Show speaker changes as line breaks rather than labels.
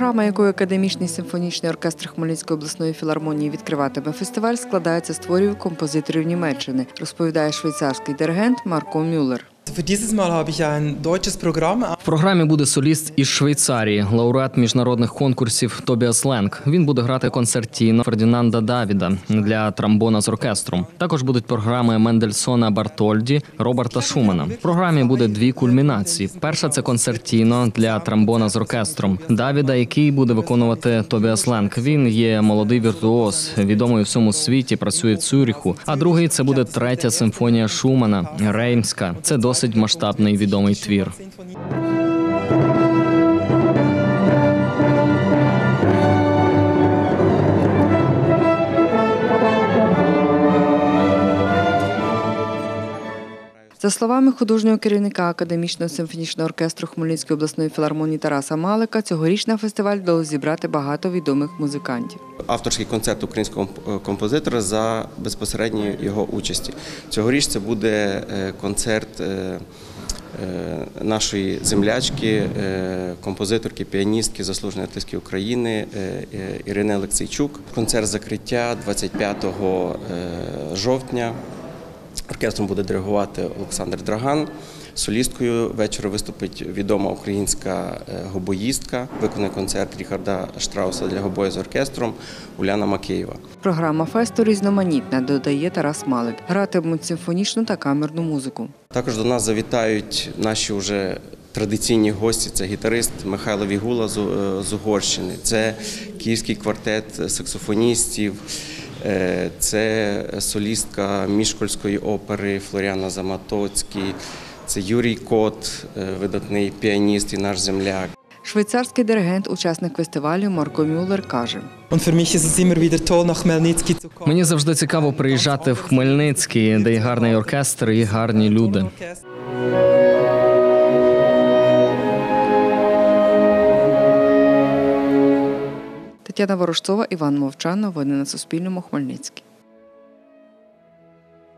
Програма, якою Академічний симфонічний оркестр Хмельницької обласної філармонії відкриватиме фестиваль, складається з творів композиторів Німеччини, розповідає швейцарський диригент Марко Мюллер.
В програмі буде соліст із Швейцарії, лауреат міжнародних конкурсів Тобіас Ленк. Він буде грати концертіно Фердінанда Давіда для тромбона з оркестром. Також будуть програми Мендельсона Бартольді, Роберта Шумана. В програмі буде дві кульмінації. Перша – це концертіно для тромбона з оркестром Давіда, який буде виконувати Тобіас Ленк. Він є молодий віртуоз, відомий у всьому світі, працює в Цюріху. А другий – це буде третя симфонія Шумана, Реймська. Це досить масштабний відомий твір.
За словами художнього керівника Академічного симфонічного оркестру Хмельницької обласної філармонії Тараса Малика, цьогоріч на фестиваль вдалося зібрати багато відомих музикантів.
Авторський концерт українського композитора за безпосередньої його участі. Цьогоріч це буде концерт нашої землячки, композиторки, піаністки, заслуженої артистки України Ірини Олексійчук. Концерт закриття 25 жовтня. Оркестром буде диригувати Олександр Драган. Солісткою вечора виступить відома українська гобоїстка. Виконує концерт Ріхарда Штрауса для гобою з оркестром Уляна Макеєва.
Програма фесту різноманітна, додає Тарас Малик. Гратимуть симфонічну та камерну музику.
Також до нас завітають наші вже традиційні гості. Це гітарист Михайло Вігула з Угорщини, це київський квартет саксофоністів, це солістка Мішкольської опери Флоріана Заматоцький, це Юрій Кот, видатний піаніст і наш земляк.
Швейцарський диригент, учасник фестивалю Марко Мюллер, каже:
Мені завжди цікаво приїжджати в Хмельницький, де є гарний оркестр і гарні люди.
Тетяна Ворожцова, Іван Мовчан. Новини на Суспільному. Хмельницький.